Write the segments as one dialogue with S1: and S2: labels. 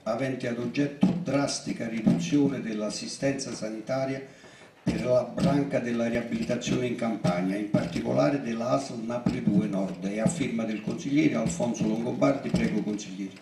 S1: avente ad oggetto drastica riduzione dell'assistenza sanitaria per la branca della riabilitazione in Campania, in particolare della ASL Napoli 2 Nord, e a firma del consigliere Alfonso Longobardi. Prego, consigliere.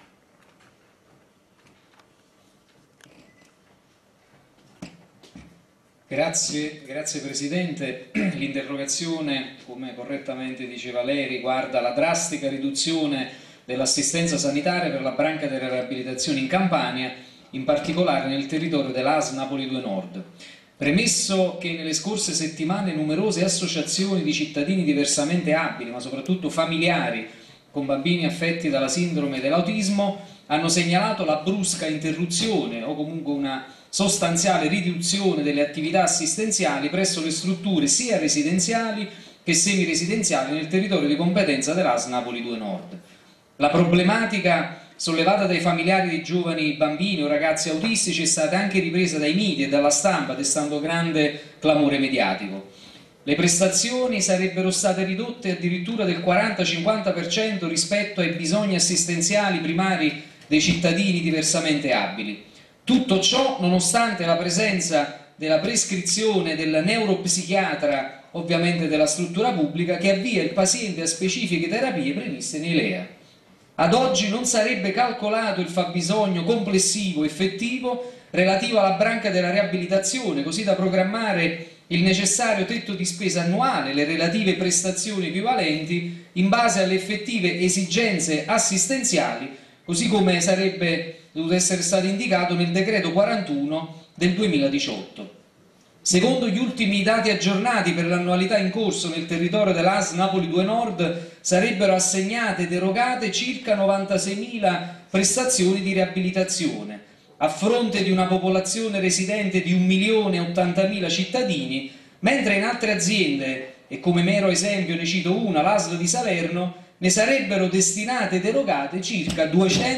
S2: Grazie Presidente. L'interrogazione, come correttamente diceva lei, riguarda la drastica riduzione dell'assistenza sanitaria per la branca della riabilitazione in Campania, in particolare nel territorio dell'ASL Napoli 2 Nord. Premesso che nelle scorse settimane numerose associazioni di cittadini diversamente abili, ma soprattutto familiari con bambini affetti dalla sindrome dell'autismo, hanno segnalato la brusca interruzione o comunque una sostanziale riduzione delle attività assistenziali presso le strutture sia residenziali che semiresidenziali nel territorio di competenza dell'ASL Napoli 2 Nord. La problematica sollevata dai familiari dei giovani bambini o ragazzi autistici è stata anche ripresa dai media e dalla stampa, destando grande clamore mediatico. Le prestazioni sarebbero state ridotte addirittura del 40-50% rispetto ai bisogni assistenziali primari dei cittadini diversamente abili. Tutto ciò nonostante la presenza della prescrizione del neuropsichiatra, ovviamente della struttura pubblica, che avvia il paziente a specifiche terapie previste nei LEA. Ad oggi non sarebbe calcolato il fabbisogno complessivo effettivo relativo alla branca della riabilitazione, così da programmare il necessario tetto di spesa annuale, le relative prestazioni equivalenti in base alle effettive esigenze assistenziali, così come sarebbe dovuto essere stato indicato nel decreto 41 del 2018. Secondo gli ultimi dati aggiornati per l'annualità in corso nel territorio dell'ASL Napoli 2 Nord sarebbero assegnate ed erogate circa 96.000 prestazioni di riabilitazione, a fronte di una popolazione residente di 1.080.000 cittadini, mentre in altre aziende, e come mero esempio ne cito una, l'ASL di Salerno, ne sarebbero destinate ed erogate circa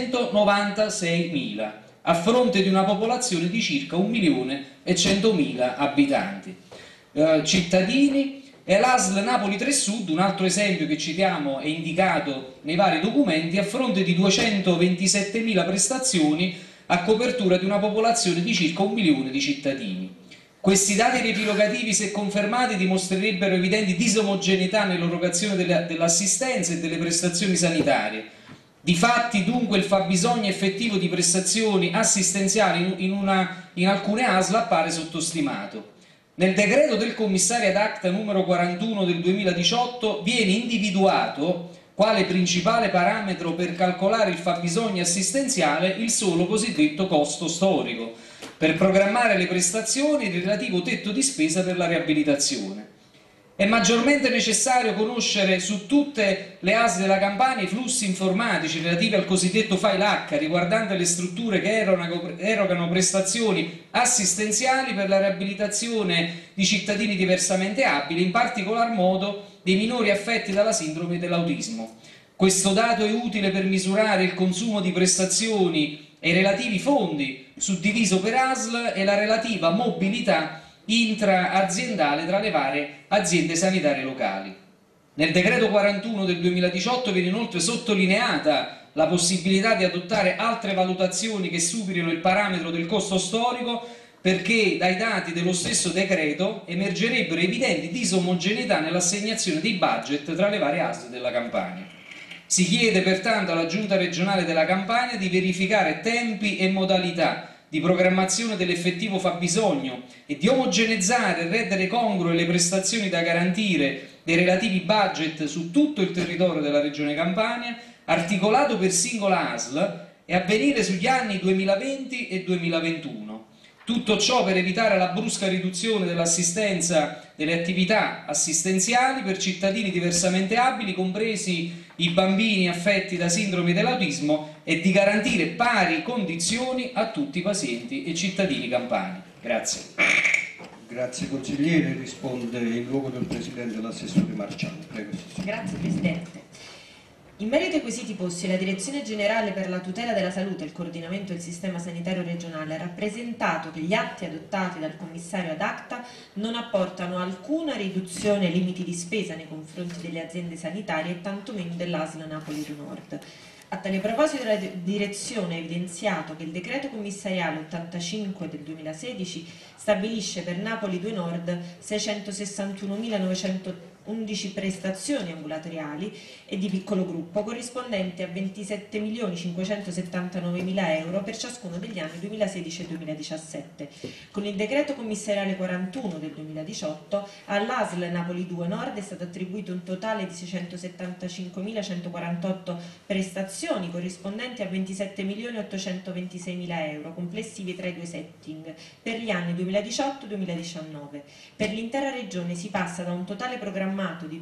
S2: 296.000, a fronte di una popolazione di circa 1.100.000 abitanti. Cittadini. E l'ASL Napoli 3 Sud, un altro esempio che citiamo e indicato nei vari documenti, a fronte di 227.000 prestazioni a copertura di una popolazione di circa 1 milione di cittadini. Questi dati riepilogativi, se confermati, dimostrerebbero evidenti disomogeneità nell'erogazione dell'assistenza e delle prestazioni sanitarie. Difatti, dunque, il fabbisogno effettivo di prestazioni assistenziali in alcune ASL appare sottostimato. Nel decreto del commissario ad acta numero 41 del 2018 viene individuato quale principale parametro per calcolare il fabbisogno assistenziale il solo cosiddetto costo storico, per programmare le prestazioni e il relativo tetto di spesa per la riabilitazione. È maggiormente necessario conoscere su tutte le ASL della Campania i flussi informatici relativi al cosiddetto file H, riguardante le strutture che erogano prestazioni assistenziali per la riabilitazione di cittadini diversamente abili, in particolar modo dei minori affetti dalla sindrome dell'autismo. Questo dato è utile per misurare il consumo di prestazioni e i relativi fondi suddiviso per ASL e la relativa mobilità intra-aziendale tra le varie aziende sanitarie locali. Nel decreto 41 del 2018 viene inoltre sottolineata la possibilità di adottare altre valutazioni che superino il parametro del costo storico, perché dai dati dello stesso decreto emergerebbero evidenti disomogeneità nell'assegnazione dei budget tra le varie ASL della Campania. Si chiede pertanto alla Giunta regionale della Campania di verificare tempi e modalità di programmazione dell'effettivo fabbisogno e di omogeneizzare e rendere congrue le prestazioni da garantire dei relativi budget su tutto il territorio della Regione Campania, articolato per singola ASL, e avvenire sugli anni 2020 e 2021. Tutto ciò per evitare la brusca riduzione dell'assistenza delle attività assistenziali per cittadini diversamente abili, compresi i bambini affetti da sindrome dell'autismo, e di garantire pari condizioni a tutti i pazienti e cittadini campani. Grazie.
S1: Grazie consigliere. Risponde in luogo del Presidente l'assessore Marciano. Prego.
S3: Grazie Presidente. In merito ai quesiti posti, la Direzione Generale per la Tutela della Salute e il Coordinamento del Sistema Sanitario Regionale ha rappresentato che gli atti adottati dal commissario ad acta non apportano alcuna riduzione ai limiti di spesa nei confronti delle aziende sanitarie e tantomeno dell'ASL Napoli 2 Nord. A tale proposito la direzione ha evidenziato che il decreto commissariale 85 del 2016 stabilisce per Napoli 2 Nord 661.911 prestazioni ambulatoriali e di piccolo gruppo corrispondenti a 27.579.000 euro per ciascuno degli anni 2016 e 2017. Con il decreto commissariale 41 del 2018 all'ASL Napoli 2 Nord è stato attribuito un totale di 675.148 prestazioni corrispondenti a 27.826.000 euro complessivi tra i due setting per gli anni 2018-2019. Per l'intera regione si passa da un totale programmato di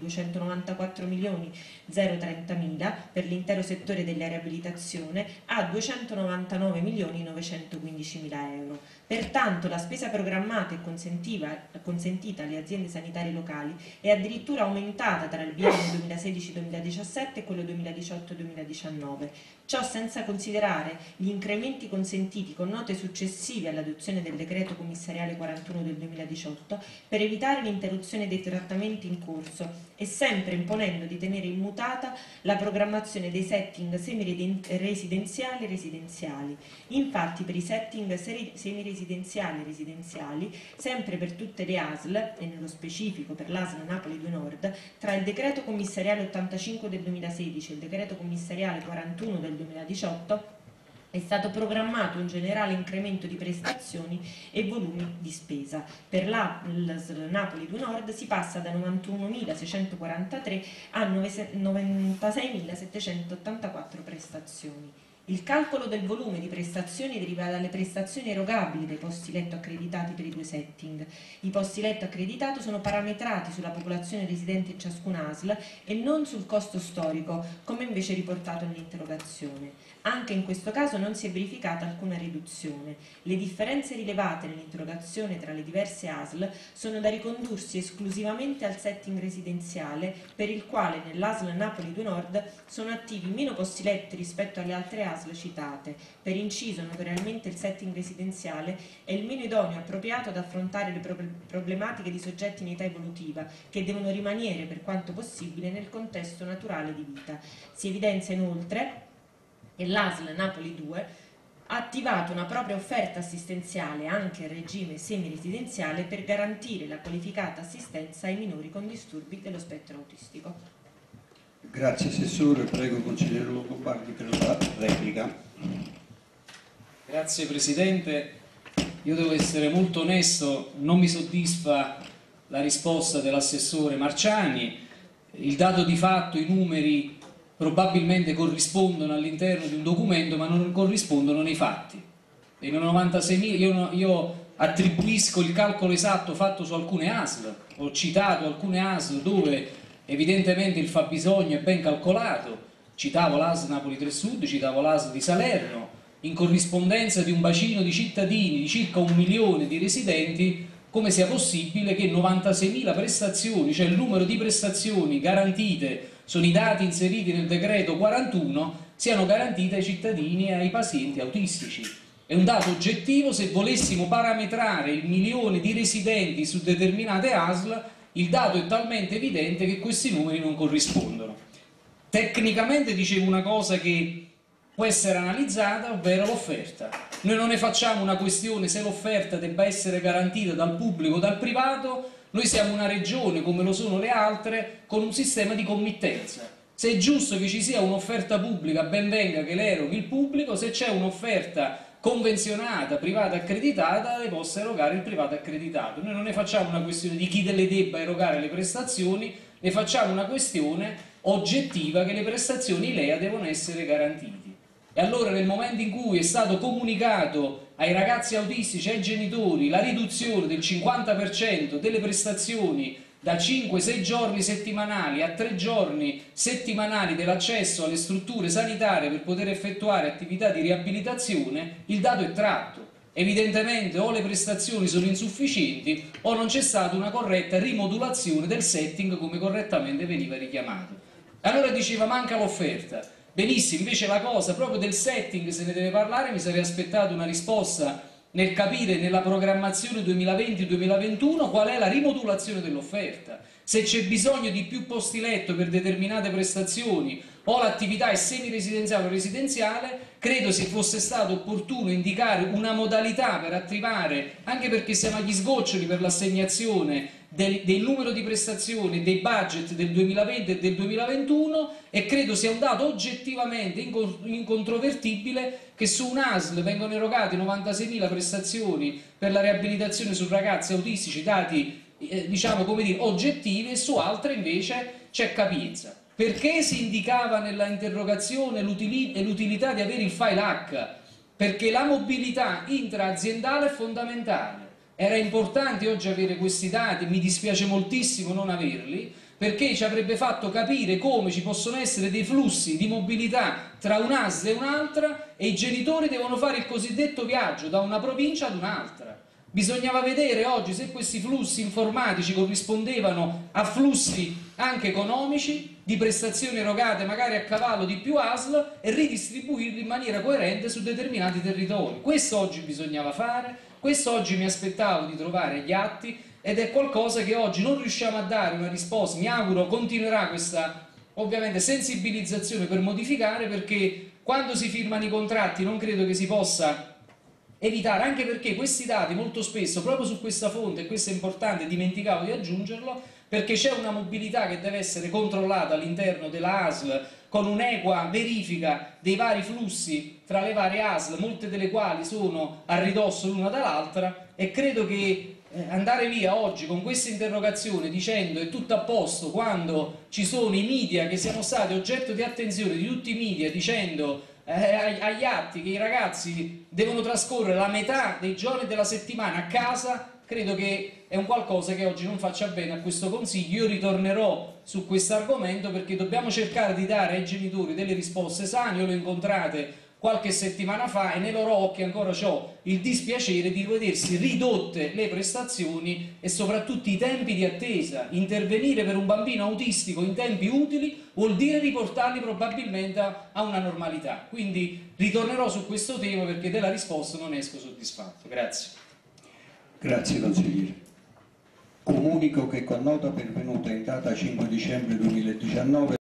S3: 294.030.000 per l'intero settore della riabilitazione a 299.915.000 euro. Pertanto la spesa programmata e consentita alle aziende sanitarie locali è addirittura aumentata tra il biennio 2016-2017 e quello 2018-2019. Ciò senza considerare gli incrementi consentiti con note successive all'adozione del decreto commissariale 41 del 2018 per evitare l'interruzione dei trattamenti in corso e sempre imponendo di tenere immutata la programmazione dei setting semi-residenziali e residenziali. Infatti per i setting semi-residenziali e residenziali, sempre per tutte le ASL e nello specifico per l'ASL Napoli 2 Nord, tra il decreto commissariale 85 del 2016 e il decreto commissariale 41 del 2018 è stato programmato un generale incremento di prestazioni e volumi di spesa. Per l'ASL Napoli 2 Nord si passa da 91.643 a 96.784 prestazioni. Il calcolo del volume di prestazioni deriva dalle prestazioni erogabili dei posti letto accreditati per i due setting. I posti letto accreditati sono parametrati sulla popolazione residente in ciascun ASL e non sul costo storico, come invece riportato nell'interrogazione. Anche in questo caso non si è verificata alcuna riduzione. Le differenze rilevate nell'interrogazione tra le diverse ASL sono da ricondursi esclusivamente al setting residenziale, per il quale nell'ASL Napoli 2 Nord sono attivi meno posti letti rispetto alle altre ASL citate. Per inciso, notoriamente il setting residenziale è il meno idoneo e appropriato ad affrontare le problematiche di soggetti in età evolutiva, che devono rimanere per quanto possibile nel contesto naturale di vita. Si evidenzia inoltre che l'ASL Napoli 2 ha attivato una propria offerta assistenziale anche in regime semi-residenziale per garantire la qualificata assistenza ai minori con disturbi dello spettro autistico.
S1: Grazie Assessore, prego Consigliere Longobardi per la replica.
S2: Grazie Presidente, io devo essere molto onesto, non mi soddisfa la risposta dell'Assessore Marciani, il dato di fatto, i numeri probabilmente corrispondono all'interno di un documento ma non corrispondono nei fatti. Dei 96.000 io attribuisco il calcolo esatto fatto su alcune ASL, ho citato alcune ASL dove evidentemente il fabbisogno è ben calcolato, citavo l'ASL Napoli 3 Sud, citavo l'ASL di Salerno, in corrispondenza di un bacino di cittadini di circa 1 milione di residenti, come sia possibile che 96.000 prestazioni, cioè il numero di prestazioni garantite, sono i dati inseriti nel decreto 41, siano garantite ai cittadini e ai pazienti autistici. È un dato oggettivo. Se volessimo parametrare il milione di residenti su determinate ASL, il dato è talmente evidente che questi numeri non corrispondono. Tecnicamente dicevo una cosa che può essere analizzata, ovvero l'offerta. Noi non ne facciamo una questione se l'offerta debba essere garantita dal pubblico o dal privato. Noi siamo una regione, come lo sono le altre, con un sistema di committenza. Se è giusto che ci sia un'offerta pubblica, ben venga che l'eroghi il pubblico. Se c'è un'offerta convenzionata, privata accreditata, le possa erogare il privato accreditato. Noi non ne facciamo una questione di chi le debba erogare le prestazioni, ne facciamo una questione oggettiva che le prestazioni LEA devono essere garantite. E allora nel momento in cui è stato comunicato ai ragazzi autistici e ai genitori la riduzione del 50% delle prestazioni da 5-6 giorni settimanali a 3 giorni settimanali dell'accesso alle strutture sanitarie per poter effettuare attività di riabilitazione, il dato è tratto. Evidentemente o le prestazioni sono insufficienti o non c'è stata una corretta rimodulazione del setting come correttamente veniva richiamato. Allora diceva manca l'offerta. Benissimo, invece la cosa proprio del setting se ne deve parlare, mi sarei aspettato una risposta nel capire nella programmazione 2020-2021 qual è la rimodulazione dell'offerta. se c'è bisogno di più posti letto per determinate prestazioni o l'attività è semi-residenziale o residenziale, credo se fosse stato opportuno indicare una modalità per attivare, anche perché siamo agli sgoccioli per l'assegnazione del numero di prestazioni, dei budget del 2020 e del 2021, e credo sia un dato oggettivamente incontrovertibile che su un ASL vengono erogate 96.000 prestazioni per la riabilitazione su ragazzi autistici, dati diciamo come dire oggettivi, e su altre invece c'è capienza. Perché si indicava nella interrogazione l'utilità di avere il file H? Perché la mobilità intra-aziendale è fondamentale. Era importante oggi avere questi dati, mi dispiace moltissimo non averli, perché ci avrebbe fatto capire come ci possono essere dei flussi di mobilità tra un'ASL e un'altra, e i genitori devono fare il cosiddetto viaggio da una provincia ad un'altra. Bisognava vedere oggi se questi flussi informatici corrispondevano a flussi anche economici, di prestazioni erogate magari a cavallo di più ASL, e ridistribuirli in maniera coerente su determinati territori. Questo oggi bisognava fare, questo oggi mi aspettavo di trovare gli atti, ed è qualcosa che oggi non riusciamo a dare una risposta. Mi auguro continuerà questa ovviamente sensibilizzazione per modificare, perché quando si firmano i contratti non credo che si possa evitare, anche perché questi dati molto spesso proprio su questa fonte, e questo è importante, dimenticavo di aggiungerlo, perché c'è una mobilità che deve essere controllata all'interno della ASL con un'equa verifica dei vari flussi tra le varie ASL, molte delle quali sono a ridosso l'una dall'altra, e credo che andare via oggi con questa interrogazione dicendo è tutto a posto, quando ci sono i media che siamo stati oggetto di attenzione di tutti i media dicendo agli atti che i ragazzi devono trascorrere la metà dei giorni della settimana a casa, credo che è un qualcosa che oggi non faccia bene a questo Consiglio. Io ritornerò su questo argomento perché dobbiamo cercare di dare ai genitori delle risposte sane. Io le ho incontrate qualche settimana fa e nei loro occhi ancora ho il dispiacere di vedersi ridotte le prestazioni e soprattutto i tempi di attesa. Intervenire per un bambino autistico in tempi utili vuol dire riportarli probabilmente a una normalità. Quindi ritornerò su questo tema perché della risposta non esco soddisfatto. Grazie.
S1: Grazie consigliere. Comunico che con nota pervenuta in data 5 dicembre 2019